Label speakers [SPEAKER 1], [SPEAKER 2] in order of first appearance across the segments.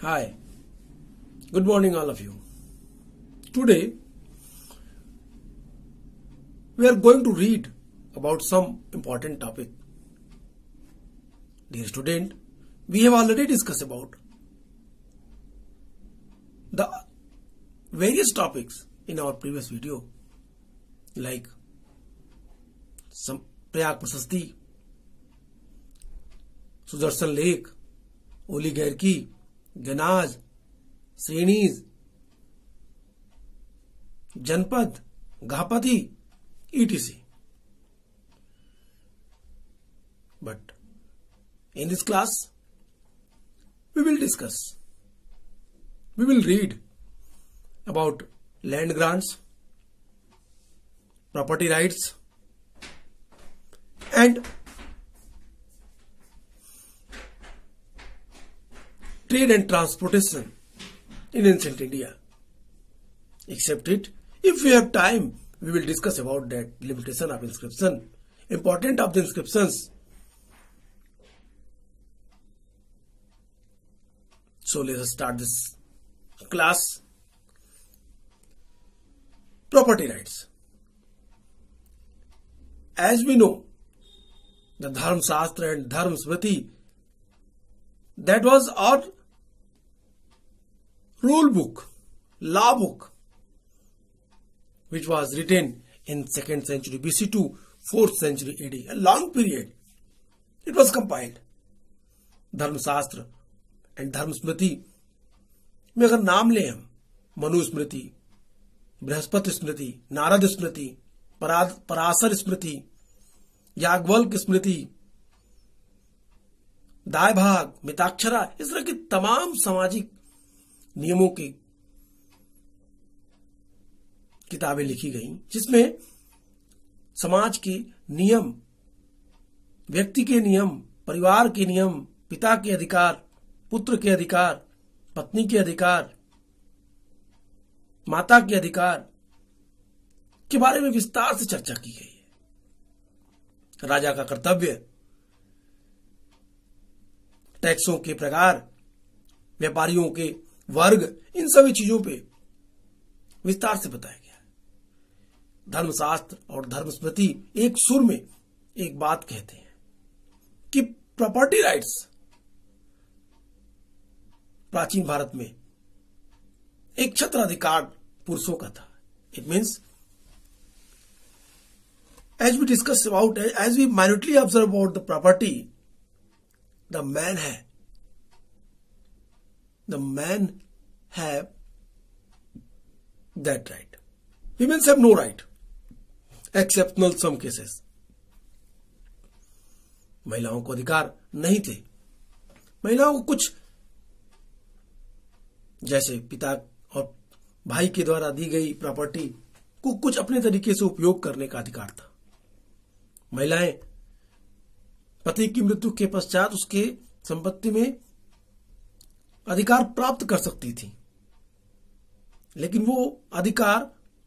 [SPEAKER 1] Hi, good morning all of you. Today we are going to read about some important topic. Dear student, we have already discussed about the various topics in our previous video like some Prayag Prasasti, Sudarshan Lake, Oligarchy, गनाज, श्रेणीज, जनपद, घापति, etc. But in this class, we will read about land grants, property rights, and trade and transportation in ancient India. Except it, if we have time, we will discuss about that limitation of inscription, importance of the inscriptions. So let us start this class. Property rights. As we know, the Dharma Shastra and Dharma Smriti, that was our rule book, law book, which was written in 2nd century BC to 4th century AD, a long period. It was compiled. Dharma Shastra and Dharma Smriti में अगर नाम लें हम, मनु स्मृति, बृहस्पति स्मृति, नारद स्मृति, पराशर स्मृति, याज्ञवल्क्य स्मृति, दाय भाग, मिताक्षरा, इस तरह की तमाम सामाजिक नियमों की किताबें लिखी गईं, जिसमें समाज के नियम, व्यक्ति के नियम, परिवार के नियम, पिता के अधिकार, पुत्र के अधिकार, पत्नी के अधिकार, माता के अधिकार के बारे में विस्तार से चर्चा की गई है। राजा का कर्तव्य, टैक्सों के प्रकार, व्यापारियों के वर्ग, इन सभी चीजों पे विस्तार से बताया गया है। धर्मशास्त्र और धर्म स्मृति एक सुर में एक बात कहते हैं कि प्रॉपर्टी राइट्स प्राचीन भारत में एक छत्राधिकार पुरुषों का था। It means as we discuss about, as we minutely observe about the property, the man have that right. Women have no right. Exceptional some cases. महिलाओं को अधिकार नहीं थे। महिलाओं को कुछ, जैसे पिता और भाई के द्वारा दी गई प्रॉपर्टी को कुछ अपने तरीके से उपयोग करने का अधिकार था। महिलाएं पति की मृत्यु के पश्चात उसके संपत्ति में अधिकार प्राप्त कर सकती थी, लेकिन वो अधिकार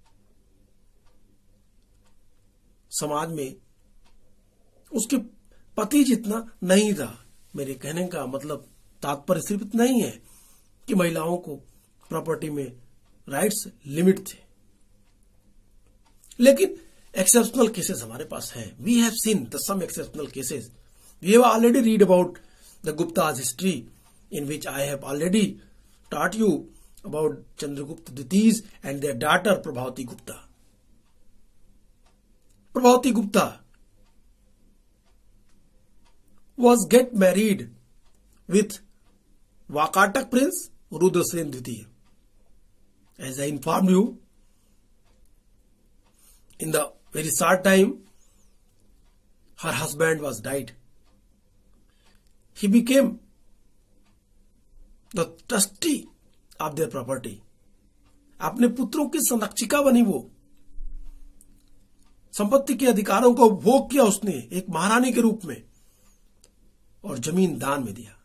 [SPEAKER 1] समाज में उसके पति जितना नहीं था। मेरे कहने का मतलब तात्पर्य सिर्फ इतना ही है कि महिलाओं को प्रॉपर्टी में राइट्स लिमिट थे, लेकिन एक्सेप्शनल केसेस हमारे पास हैं। We have seen the some exceptional cases. We have already read about the Gupta's history, in which I have already taught you about Chandragupta Diti's and their daughter Prabhavati Gupta. Prabhavati Gupta was get married with Wakatak Prince Rudrasen Ditiya. As I informed you, in the very short time, her husband was died. He became the trustee of their property. अपने पुत्रों की संरक्षिका बनी वो। संपत्ति के अधिकारों को भोग किया उसने एक महारानी के रूप में, और जमीन दान में दिया।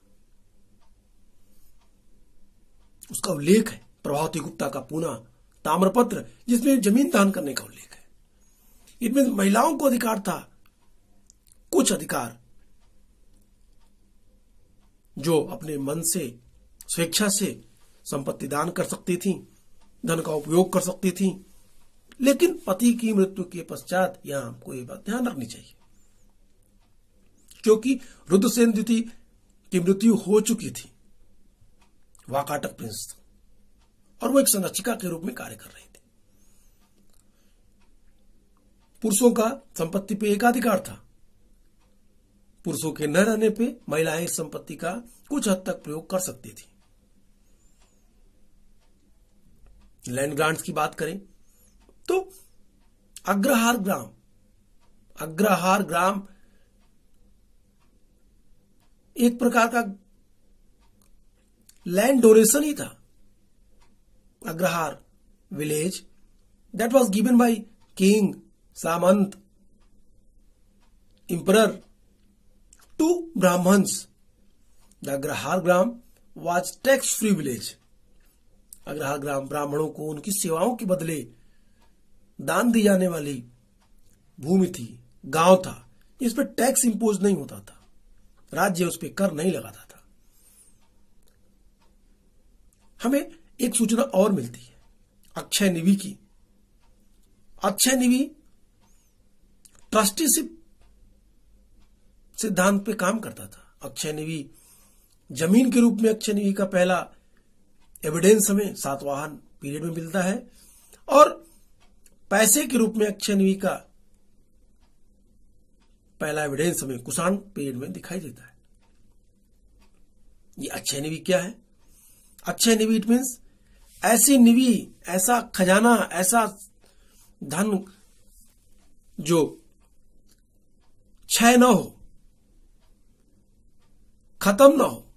[SPEAKER 1] उसका उल्लेख है प्रभावती गुप्ता का पूना ताम्रपत्र, जिसमें जमीन दान करने का उल्लेख है। इनमें महिलाओं को अधिकार था, कुछ अधिकार जो अपने मन से स्वेच्छा से संपत्ति दान कर सकती थी, धन का उपयोग कर सकती थी, लेकिन पति की मृत्यु के पश्चात यहां हमको ये बात ध्यान रखनी चाहिए, क्योंकि रुद्रसेन द्वितीय की मृत्यु हो चुकी थी, वाकाटक प्रिंस था, और वो एक संरक्षिका के रूप में कार्य कर रही थी। पुरुषों का संपत्ति पे एकाधिकार था। पुरुषों के न रहने पे महिलाएं इस संपत्ति का कुछ हद तक प्रयोग कर सकती थी। लैंड ग्रांट्स की बात करें तो अग्रहार ग्राम एक प्रकार का लैंड डोनेशन ही था। Agrahar village that was given by king, सामंत, emperor to Brahmins. The Agrahar Gram was tax-free village. Agrahar ग्राम ब्राह्मणों को उनकी सेवाओं के बदले दान दी जाने वाली भूमि थी, गांव था, इस पर टैक्स इंपोज नहीं होता था, राज्य उस पर कर नहीं लगाता था। हमें एक सूचना और मिलती है अक्षय निवि की। अक्षय निवि ट्रस्टीशिप सिद्धांत पे काम करता था। अक्षय निवि जमीन के रूप में अक्षय निवि का पहला एविडेंस हमें सातवाहन पीरियड में मिलता है, और पैसे के रूप में अक्षय निवि का पहला एविडेंस हमें कुषाण पीरियड में दिखाई देता है। ये अक्षय निवि क्या है? अक्षय निवि इट मीन्स ऐसी निवि, ऐसा खजाना, ऐसा धन जो क्षय न हो, खत्म न हो,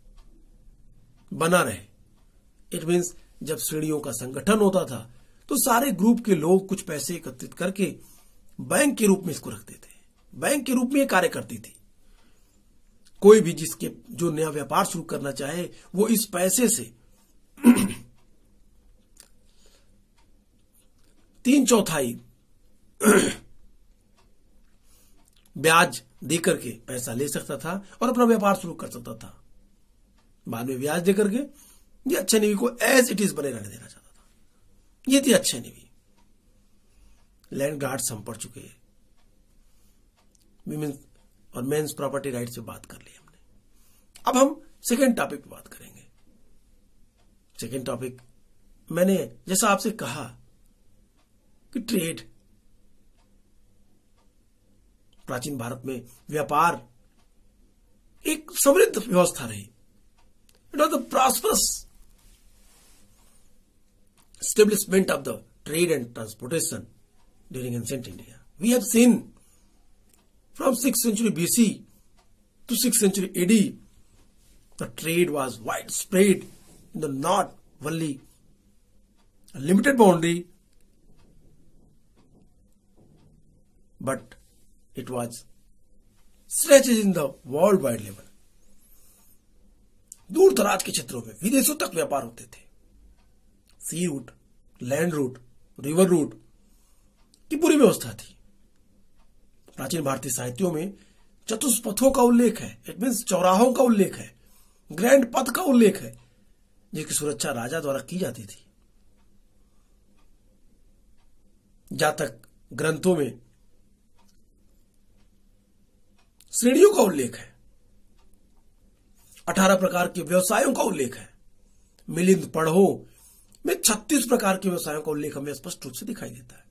[SPEAKER 1] बना रहे। इट मीन्स जब श्रेणियों का संगठन होता था तो सारे ग्रुप के लोग कुछ पैसे एकत्रित करके बैंक के रूप में इसको रखते थे, बैंक के रूप में ये कार्य करती थी। कोई भी जिसके जो नया व्यापार शुरू करना चाहे वो इस पैसे से 3/4 ब्याज देकर के पैसा ले सकता था और अपना व्यापार शुरू कर सकता था। बाद में ब्याज देकर के ये अक्षय निवि को एज इट इज बने रहने देना चाहता था। ये थी अक्षय निवि। लैंड गार्ड्स हम पढ़ चुके हैं, विमेन्स और मेन्स प्रॉपर्टी राइट्स पे बात कर ली हमने। अब हम सेकेंड टॉपिक पे बात करेंगे। सेकेंड टॉपिक मैंने जैसा आपसे कहा कि ट्रेड, प्राचीन भारत में व्यापार एक समृद्ध व्यवस्था रही। It was the prosperous establishment of the trade and transportation during ancient India. We have seen from 6th century BC to 6th century AD, the trade was widespread in the not only a limited boundary, but it was stretches in the worldwide level. दूर दराज के क्षेत्रों में विदेशों तक व्यापार होते थे। Sea route, land route, river route की पूरी व्यवस्था थी। प्राचीन भारतीय साहित्यों में चतुष्पथों का उल्लेख है। इट मीन्स चौराहों का उल्लेख है, ग्रैंड पथ का उल्लेख है, जिसकी सुरक्षा राजा द्वारा की जाती थी। जहां तक ग्रंथों में श्रेणियों का उल्लेख है, 18 प्रकार के व्यवसायों का उल्लेख है। मिलिंद पढ़ो में 36 प्रकार के व्यवसायों का उल्लेख हमें स्पष्ट रूप से दिखाई देता है।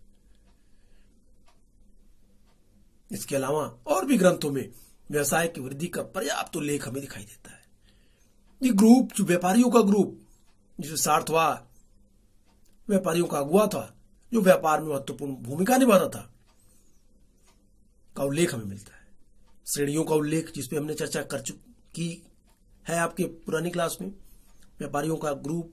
[SPEAKER 1] इसके अलावा और भी ग्रंथों में व्यवसाय की वृद्धि का पर्याप्त उल्लेख हमें दिखाई देता है। ये ग्रुप, जो व्यापारियों का ग्रुप, जिसमें सार्थवा व्यापारियों का अगुवा था, जो व्यापार में महत्वपूर्ण भूमिका निभाता था, का उल्लेख हमें मिलता है। श्रेणियों का उल्लेख जिसपे हमने चर्चा कर चुकी है आपके पुरानी क्लास में। व्यापारियों का ग्रुप,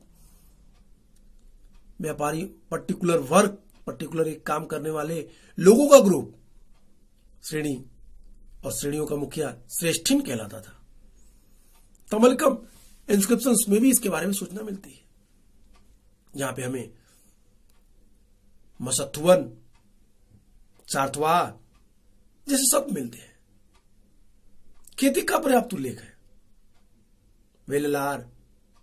[SPEAKER 1] व्यापारी पर्टिकुलर वर्क, पर्टिकुलर एक काम करने वाले लोगों का ग्रुप श्रेणी, और श्रेणियों का मुखिया श्रेष्ठिन कहलाता था। तमलकम इंस्क्रिप्शंस में भी इसके बारे में सूचना मिलती है, जहां पे हमें मसथुवन, सार्थवा जैसे शब्द मिलते हैं। खेती का पर्याप्त उल्लेख है। वेललार,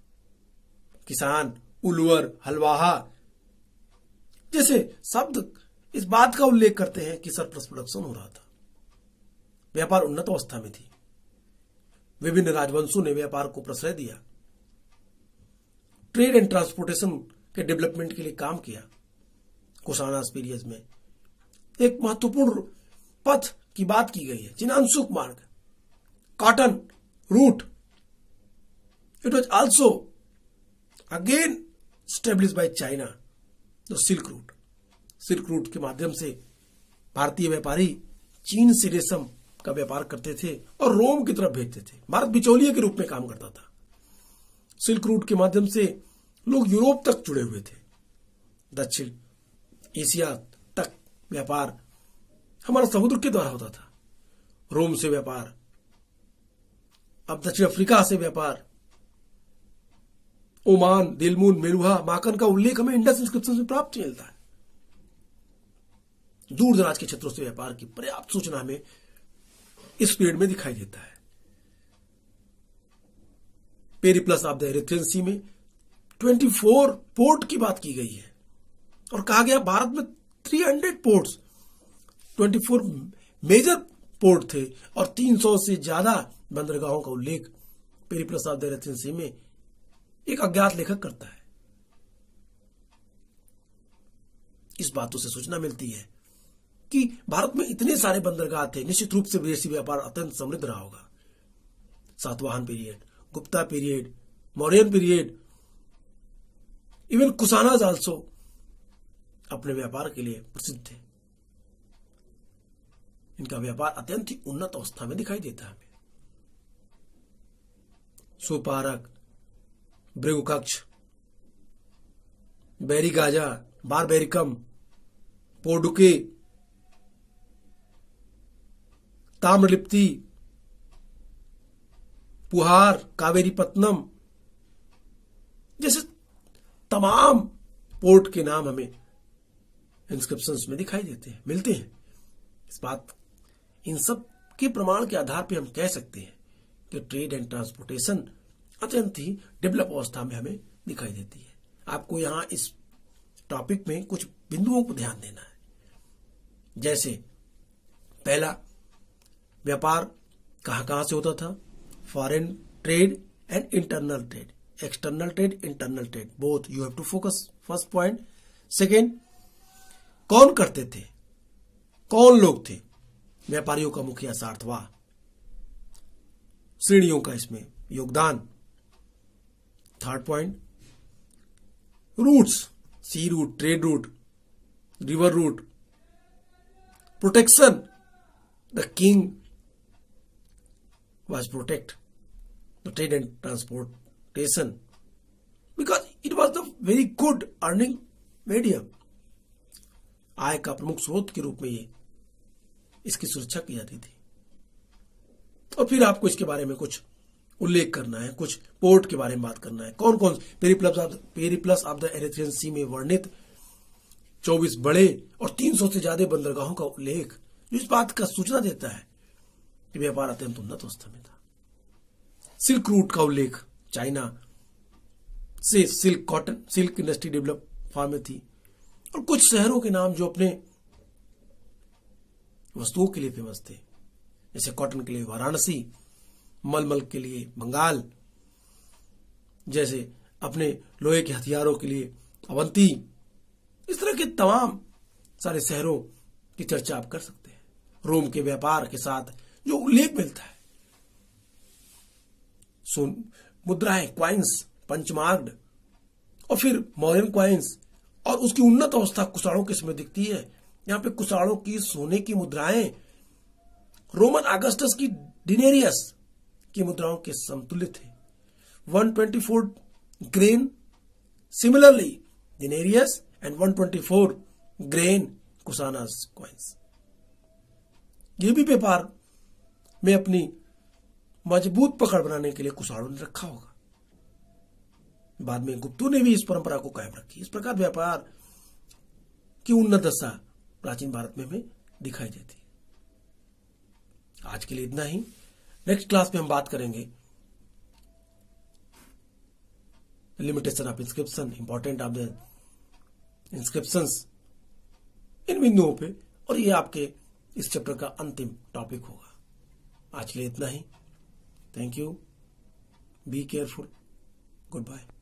[SPEAKER 1] किसान, उलवर, हलवाहा जैसे शब्द इस बात का उल्लेख करते हैं कि सरप्लस प्रोडक्शन हो रहा था, व्यापार उन्नत अवस्था में थी। विभिन्न राजवंशों ने व्यापार को प्रश्रय दिया, ट्रेड एंड ट्रांसपोर्टेशन के डेवलपमेंट के लिए काम किया। कुशानास पीरियड में एक महत्वपूर्ण पथ की बात की गई है, चिनांशुक मार्ग, cotton route. It was also again establish by China, the silk route. Silk route के माध्यम से भारतीय व्यापारी चीन से रेशम का व्यापार करते थे और रोम की तरफ भेजते थे। भारत बिचौलिए के रूप में काम करता था। सिल्क रूट के माध्यम से लोग यूरोप तक जुड़े हुए थे। दक्षिण एशिया तक व्यापार हमारा समुद्र के द्वारा होता था। रोम से व्यापार, अब दक्षिण अफ्रीका से व्यापार, ओमान, दिलमुन, मेरुहा, माकन का उल्लेख हमें इंडस इंस्क्रिप्शन में प्राप्त मिलता है। दूर दराज के क्षेत्रों से व्यापार की पर्याप्त सूचना हमें इस पीरियड में दिखाई देता है। Periplus of the Erythraean Sea में 24 पोर्ट की बात की गई है और कहा गया भारत में 300 पोर्ट्स, 24 मेजर पोर्ट थे और 300 से ज्यादा बंदरगाहों का उल्लेख Periplus of the Erythraean Sea में एक अज्ञात लेखक करता है। इस बातों से सूचना मिलती है कि भारत में इतने सारे बंदरगाह थे, निश्चित रूप से विदेशी व्यापार अत्यंत समृद्ध रहा होगा। Satavahana period, Gupta period, Mauryan period, even Kushanas also अपने व्यापार के लिए प्रसिद्ध थे। इनका व्यापार अत्यंत ही उन्नत अवस्था में दिखाई देता है हमें। सुपारक, भृगुकक्ष, बैरिगाजा, बारबेरिकम, पोर्डुके, ताम्रलिप्ति, पुहार, कावेरीपत्तनम जैसे तमाम पोर्ट के नाम हमें इंस्क्रिप्शंस में दिखाई देते हैं, मिलते हैं। इस बात, इन सब के प्रमाण के आधार पर हम कह सकते हैं कि ट्रेड एंड ट्रांसपोर्टेशन अत्यंत ही डेवलप अवस्था में हमें दिखाई देती है। आपको यहां इस टॉपिक में कुछ बिंदुओं को ध्यान देना है। जैसे पहला, व्यापार कहां से होता था? Foreign trade and internal trade, external trade, internal trade, both you have to focus. First point. Second, कौन करते थे, कौन लोग थे? व्यापारियों का मुखिया सार्थवाह, श्रेणियों का इसमें योगदान। Third point, routes, sea route, trade route, river route, protection, the king was protect the trade and transportation because it was the very good earning medium. आय का प्रमुख स्रोत के रूप में ये इसकी सुरक्षा की जाती थी। और फिर आपको इसके बारे में कुछ उल्लेख करना है, कुछ पोर्ट के बारे में बात करना है। कौन कौन? Periplus of the Erythraean Sea में वर्णित 24 बड़े और 300 से ज्यादा बंदरगाहों का उल्लेख जो इस बात का सूचना देता है कि व्यापार अत्यंत उन्नत अवस्था में था। सिल्क रूट का उल्लेख, चाइना से silk, cotton, silk industry develop form में थी। और कुछ शहरों के नाम जो अपने वस्तुओं के लिए फेमस थे, जैसे कॉटन के लिए वाराणसी, मलमल के लिए बंगाल, जैसे अपने लोहे के हथियारों के लिए अवंती। इस तरह के तमाम सारे शहरों की चर्चा आप कर सकते हैं। रोम के व्यापार के साथ जो उल्लेख मिलता है, मुद्राएं, क्वाइंस, पंचमार्ग, और फिर मौर्यन क्वाइंस, और उसकी उन्नत अवस्था कुषाणों के समय दिखती है। यहां पे कुषाणों की सोने की मुद्राएं रोमन ऑगस्टस की डिनेरियस की मुद्राओं के समतुल्य थे। 124 grain similarly denarius and 124 grain Kushanas coins. ये भी व्यापार में अपनी मजबूत पकड़ बनाने के लिए कुषाणों ने रखा होगा। बाद में गुप्तों ने भी इस परंपरा को कायम रखी। इस प्रकार व्यापार की उन्नत दशा प्राचीन भारत में हमें दिखाई देती है। आज के लिए इतना ही। नेक्स्ट क्लास में हम बात करेंगे limitation of inscription, important of the inscriptions, इन बिंदुओं पे, और ये आपके इस चैप्टर का अंतिम टॉपिक होगा। आज के लिए इतना ही। Thank you, be careful, good bye.